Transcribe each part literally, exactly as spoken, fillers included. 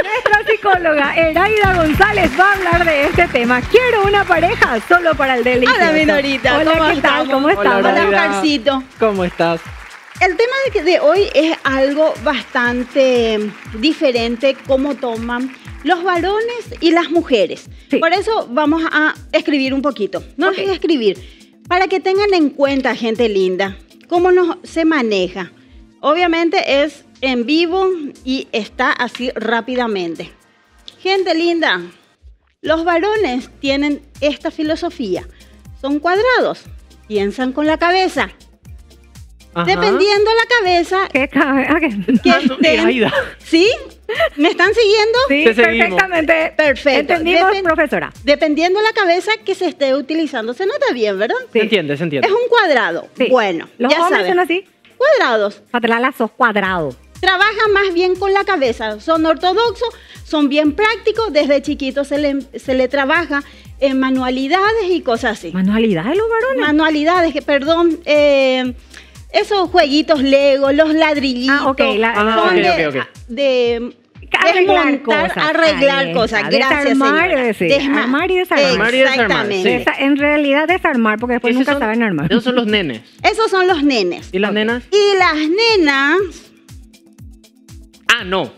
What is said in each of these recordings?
Nuestra psicóloga Eraida González va a hablar de este tema. Quiero una pareja solo para el delicioso. Hola, Minorita. Hola, ¿Cómo ¿qué estamos? tal? ¿Cómo estás? Hola, Hola, Eraida. Oscarcito. ¿Cómo estás? El tema de, de hoy es algo bastante diferente, cómo toman los varones y las mujeres. Sí. Por eso vamos a escribir un poquito. No Ok. les voy a escribir. Para que tengan en cuenta, gente linda, cómo nos, se maneja. Obviamente es en vivo y está así rápidamente. Gente linda, los varones tienen esta filosofía. Son cuadrados, piensan con la cabeza. Ajá. Dependiendo la cabeza ¿Qué cabe? Ah, ¿qué? que Ah, no, estén. Eraida. ¿Sí? ¿Me están siguiendo? Sí, Te seguimos. perfectamente. Perfecto. Entendimos, Depen- profesora. Dependiendo la cabeza que se esté utilizando. Se nota bien, ¿verdad? Se entiende, se entiende. Es un cuadrado. Sí. Bueno, Los ya hombres saben. son así. Cuadrados. Patrala, sos cuadrado. Trabajan más bien con la cabeza. Son ortodoxos, son bien prácticos. Desde chiquitos se le, se le trabaja en manualidades y cosas así. Manualidad de los varones. Manualidades, que perdón, eh, esos jueguitos Lego, los ladrillitos. Ah, ok, la- son Ah, ok, de, ok, ok. de Arreglar desmontar, cosas. arreglar Ahí cosas. está. Gracias, Desarmar, señora. es decir, Desma- armar y desarmar. Armar y desarmar, Exactamente. sí. Esa- en realidad desarmar, porque después Esos nunca son- saben armar. Esos son los nenes. Esos son los nenes. ¿Y las Ok. nenas? Y las nenas, Ah, no.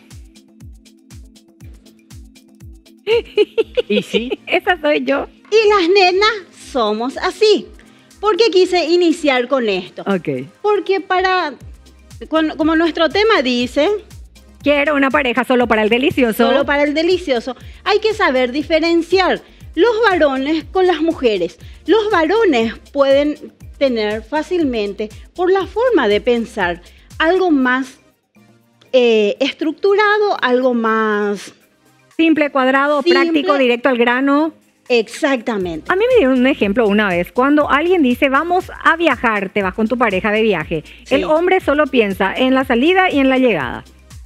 ¿Y sí? Esa soy yo. y las nenas somos así. ¿Por qué quise iniciar con esto? Ok. Porque para, con- como nuestro tema dice, Quiero una pareja solo para el delicioso. solo para el delicioso, hay que saber diferenciar los varones con las mujeres. Los varones pueden tener fácilmente, por la forma de pensar, algo más eh, estructurado, algo más Simple, cuadrado, Simple. práctico, directo al grano. exactamente. A mí me dieron un ejemplo una vez. Cuando alguien dice, vamos a viajar, te vas con tu pareja de viaje. Sí. El hombre solo piensa en la salida y en la llegada.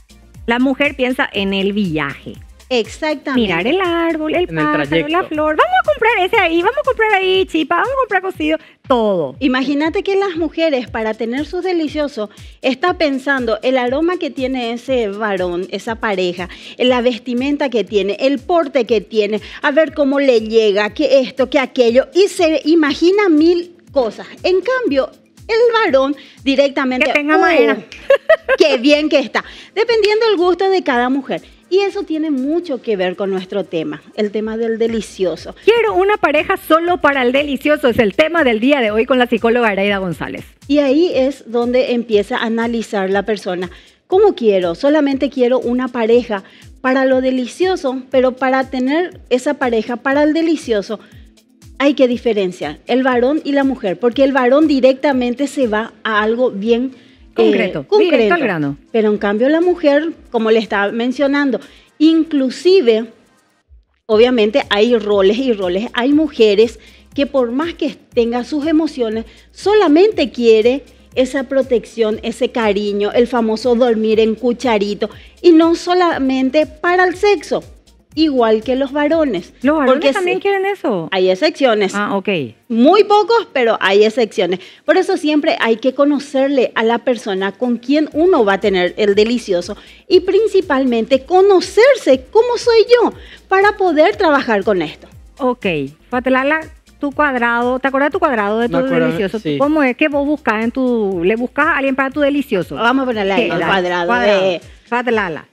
La mujer piensa en el viaje. Exactamente. Mirar el árbol, el En el pájaro, trayecto. la flor. Vamos a comprar ese ahí, vamos a comprar ahí chipa, vamos a comprar cocido, todo. Imagínate que las mujeres, para tener sus deliciosos, está pensando el aroma que tiene ese varón, esa pareja, la vestimenta que tiene, el porte que tiene, a ver cómo le llega, que esto, que aquello, y se imagina mil cosas. En cambio, el varón directamente... Que tenga "Oh, madera". ¡Qué bien que está! Dependiendo del gusto de cada mujer. Y eso tiene mucho que ver con nuestro tema, el tema del delicioso. Quiero una pareja solo para el delicioso. Es el tema del día de hoy con la psicóloga Eraida González. Y ahí es donde empieza a analizar la persona. ¿Cómo quiero? Solamente quiero una pareja para lo delicioso, pero para tener esa pareja para el delicioso hay que diferenciar el varón y la mujer, porque el varón directamente se va a algo bien eh, Concreto, concreto. directo al grano. Pero en cambio la mujer, como le estaba mencionando, inclusive, obviamente hay roles y roles, hay mujeres que por más que tenga sus emociones, solamente quiere esa protección, ese cariño, el famoso dormir en cucharito, y no solamente para el sexo, igual que los varones. Los varones Porque también sí, quieren eso. hay excepciones. Ah, ok. Muy pocos, pero hay excepciones. Por eso siempre hay que conocerle a la persona con quien uno va a tener el delicioso y principalmente conocerse cómo soy yo para poder trabajar con esto. Ok. Fatlala, tu cuadrado, ¿te acuerdas de tu cuadrado de tu Me acuerdo, delicioso? sí. ¿Cómo es que vos buscas en tu, le buscas a alguien para tu delicioso? Vamos a ponerle ahí ¿Qué? el Dale, cuadrado. de- Fatlala.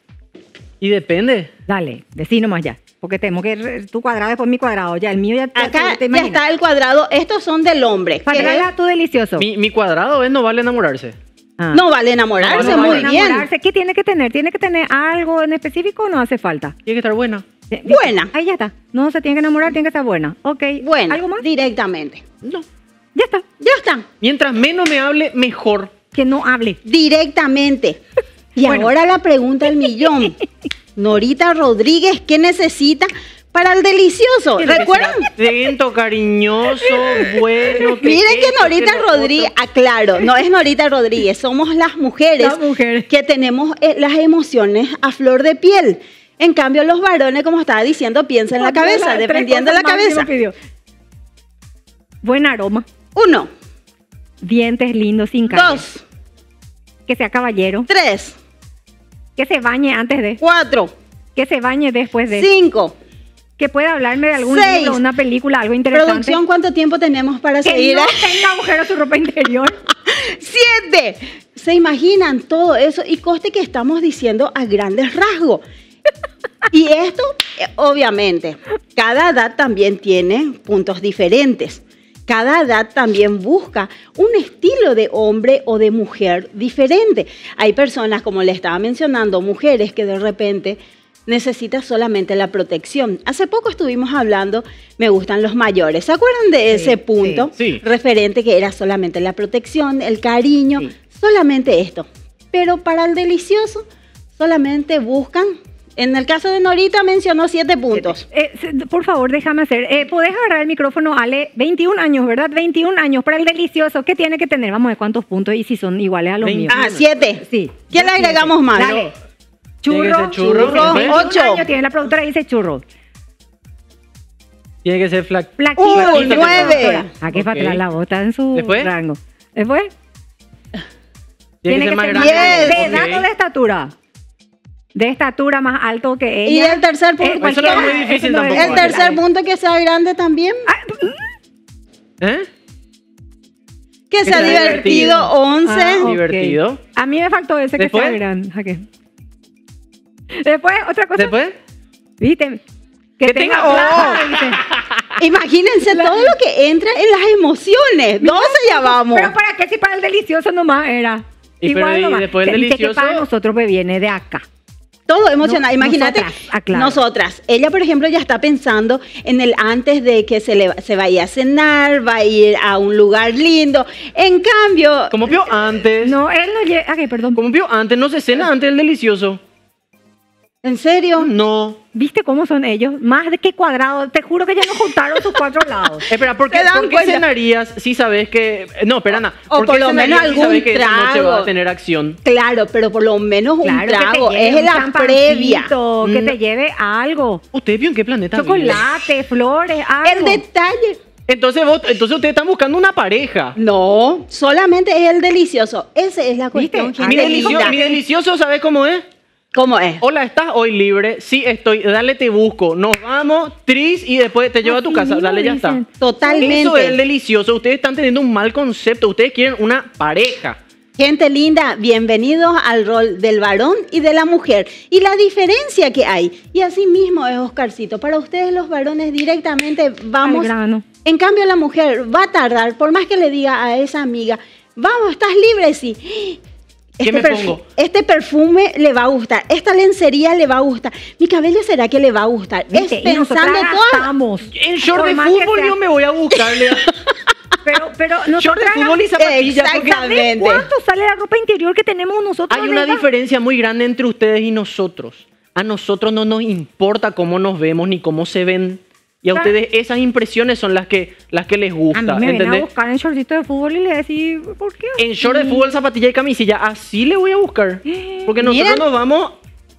Y depende. Dale, decí nomás ya. Porque tenemos que re- tu cuadrado después mi cuadrado. Ya, el mío ya ya Acá te ya imaginas. está el cuadrado. Estos son del hombre. que Fatlala, tu delicioso. Mi, mi cuadrado es no vale enamorarse. Ah. no vale enamorarse, No, no muy vale bien. Enamorarse, ¿qué tiene que tener? ¿Tiene que tener algo en específico o no hace falta? Tiene que estar buena. ¿Viste? Buena. Ahí ya está. No se tiene que enamorar, tiene que estar buena. Ok. Bueno, ¿Algo más? directamente. No. Ya está. Ya está. Mientras menos me hable, mejor. Que no hable. Directamente. Y Bueno. ahora la pregunta del millón. Norita Rodríguez, ¿qué necesita para el delicioso? Tiene que ¿Recuerdan? ser atento, cariñoso, bueno. Miren que esto, Norita lo Rodríguez, otro. aclaro, no es Norita Rodríguez, somos las mujeres, Las mujeres. que tenemos eh, las emociones a flor de piel. En cambio, los varones, como estaba diciendo, piensan en la cabeza, Tres dependiendo de la cosas máximo cabeza. pidió. Buen aroma. Uno, Dientes lindos sin caries. dos, Que sea caballero. tres, Que se bañe antes de. cuatro, Que se bañe después de. Cinco. Que pueda hablarme de algún Seis. libro, una película, algo interesante. Producción, ¿cuánto tiempo tenemos para que seguir? no tenga agujero su ropa interior. Siete. ¿Se imaginan todo eso? Y coste que estamos diciendo a grandes rasgos. Y esto, eh, obviamente, cada edad también tiene puntos diferentes. Cada edad también busca un estilo de hombre o de mujer diferente. Hay personas, como le estaba mencionando, mujeres que de repente necesitan solamente la protección. Hace poco estuvimos hablando, me gustan los mayores. ¿Se acuerdan de ese Sí, punto? sí, sí. Referente que era solamente la protección, el cariño, Sí. solamente esto. Pero para el delicioso, solamente buscan. En el caso de Norita mencionó siete puntos. Eh, se- por favor, déjame hacer. Eh, ¿Podés agarrar el micrófono, Ale? veintiún años, ¿verdad? veintiún años para el delicioso. ¿Qué tiene que tener? Vamos a ver cuántos puntos y si son iguales a los míos. Ah, siete. Sí. ¿Qué le agregamos más? Dale. Tiene que Churro. ser churro, churro, ¿sí? ocho. veintiún años tiene la productora, dice churro. Tiene que ser flac. Plaquita. Uh, dice la nueve. productora. ¿A qué Ok. para atrás la bota en su ¿Después? rango? ¿Después? Tiene, que ser más ser grande. Yes. ¿De Ok. edad o de estatura? De estatura más alto que ella. Y el tercer punto. Eh, Eso no es muy cualquiera, difícil eso no es- tampoco. El tercer punto que sea grande también. ¿Eh? Que sea sea divertido, divertido. once. Ah, ok. Divertido. A mí me faltó ese que ¿Después? sea grande. ¿A qué? Después, otra cosa. Después, ¿Viste? Que, Que tenga tenga- plata, ¡Oh! dice. Imagínense todo lo que entra en las emociones. doce ya vamos. Pero para qué si para el delicioso nomás era. Y pero, y nomás. después el Se dice que delicioso- para nosotros pues viene de acá. Todo emocional. No, Imagínate, nosotras, aclaro. nosotras. Ella, por ejemplo, ya está pensando en el antes de que se, le, se vaya a cenar, va a ir a un lugar lindo. En cambio, como vio antes. No, él no llega. Ok, perdón. Como vio antes, no se cena antes del delicioso. ¿en serio? No. ¿Viste cómo son ellos? Más de que cuadrados. Te juro que ya nos juntaron sus cuatro lados. Espera, ¿por qué, ¿Se dan ¿por qué cuenta? cenarías si sabes que... No, espera, Ana. O ¿Por por qué lo menos cenarías si algún sabes que esa noche trago. va a tener acción? Claro, pero por lo menos un Claro, que te trago. lleve Es un la champancito, previa. Que Mm. te lleve algo. ¿Usted vio en qué planeta vive? Chocolate, flores, algo. El detalle. Entonces, vos, entonces ustedes están buscando una pareja. No, solamente es el delicioso. Esa es la cuestión. ¿Viste? Mi, gente delicio- linda. mi delicioso, ¿sabes cómo es? ¿Cómo es? Hola, ¿estás hoy libre? Sí, estoy. Dale, te busco. Nos vamos, tris, y después te llevo a tu Así casa. mismo Dale, ya dicen. está. Totalmente. Eso es el delicioso. Ustedes están teniendo un mal concepto. Ustedes quieren una pareja. Gente linda, bienvenidos al rol del varón y de la mujer. Y la diferencia que hay. Y así mismo es, Oscarcito. Para ustedes los varones directamente vamos... Al grano. En cambio la mujer va a tardar, por más que le diga a esa amiga, vamos, ¿estás libre? Sí. ¿Qué me perfu- pongo? Este perfume le va a gustar, esta lencería le va a gustar, mi cabello será que le va a gustar. ¿Viste? Es Y nosotras pensando todo. gastamos. En short Por de más que fútbol sea- yo me voy a buscarle. Pero, pero Short de nosotras fútbol y zapatillas. porque Exactamente. ¿cuánto sale la ropa interior que tenemos nosotros? Hay una nena? diferencia muy grande entre ustedes y nosotros. A nosotros no nos importa cómo nos vemos ni cómo se ven. Y a Claro. ustedes esas impresiones son las que, las que les A gusta. mí me vienen a ¿entendés? buscar en shortito de fútbol y le decís, ¿por qué? En short de fútbol, zapatilla y camisilla, así le voy a buscar. Porque nosotros Miren. nos vamos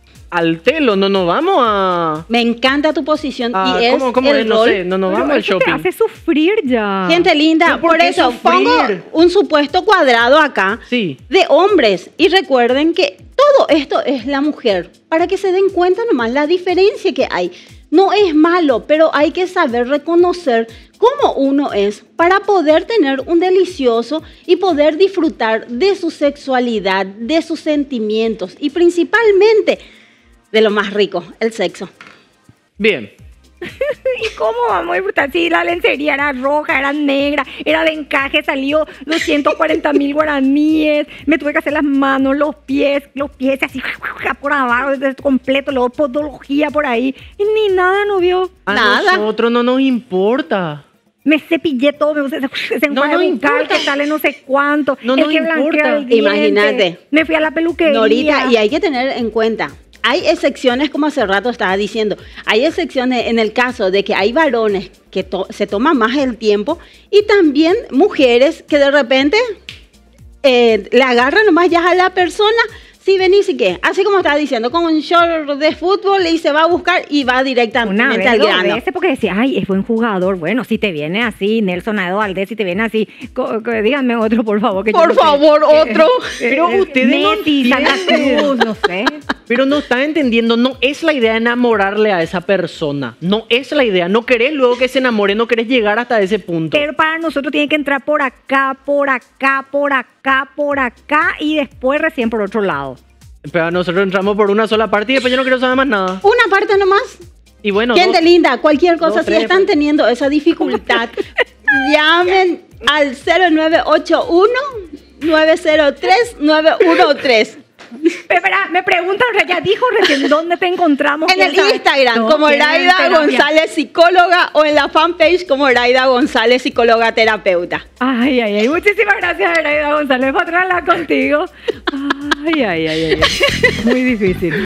al telo, no nos vamos a... Me encanta tu posición a- y es ¿Cómo, cómo el es? No rol. sé, no nos Pero vamos al eso te shopping. hace sufrir ya. Gente linda, ¿Pero por por qué eso sufrir? pongo un supuesto cuadrado acá Sí. de hombres y recuerden que todo esto es la mujer, para que se den cuenta nomás la diferencia que hay. No es malo, pero hay que saber reconocer cómo uno es para poder tener un delicioso y poder disfrutar de su sexualidad, de sus sentimientos y principalmente de lo más rico, el sexo. Bien. ¿Y cómo vamos a disfrutar? Si la lencería era roja, era negra, era de encaje, salió doscientos cuarenta mil guaraníes, me tuve que hacer las manos, los pies, los pies así por abajo, desde completo, luego podología por ahí, y ni nada no vio. A Nada. nosotros no nos importa. Me cepillé todo, me puse ese, ese No, enjuague no bucal importa. que sale no sé cuánto, No el nos que blanquea importa. el diente. Imagínate. Me fui a la peluquería. Norita, y hay que tener en cuenta, hay excepciones, como hace rato estaba diciendo, hay excepciones en el caso de que hay varones que to- se toman más el tiempo y también mujeres que de repente eh, le agarran nomás ya a la persona, Sí, venís y qué. Así como estaba diciendo, con un short de fútbol y se va a buscar y va Una directamente vez, al dos grano. veces, porque decía, ay, es buen jugador. Bueno, si te viene así, Nelson Aedo Valdés, si te viene así, co- co- díganme otro, por favor. Que yo Por no sé. favor, otro. Pero Eh, ustedes no Messi, Santa entienden. Cruz, no sé. Pero no están entendiendo, no es la idea enamorarle a esa persona. No es la idea. No querés luego que se enamore, no querés llegar hasta ese punto. Pero para nosotros tiene que entrar por acá, por acá, por acá, por acá y después recién por otro lado. Pero nosotros entramos por una sola parte y después yo no quiero saber más nada. Una parte nomás. Y bueno, Gente dos- linda, cualquier cosa, dos, si tres, están pues. teniendo esa dificultad, llamen al cero nueve ocho uno, nueve cero tres, nueve uno tres. Pero espera, me preguntan, ya dijo recién, ¿dónde te encontramos? En el ¿Quién sabe? Instagram, No, como ¿quién Raida terapia? González Psicóloga, o en la fanpage como Raida González Psicóloga Terapeuta. Ay, ay, ay. Muchísimas gracias, Eraida González, por hablar contigo. Ay, ay, ay, ay. ay. Muy difícil.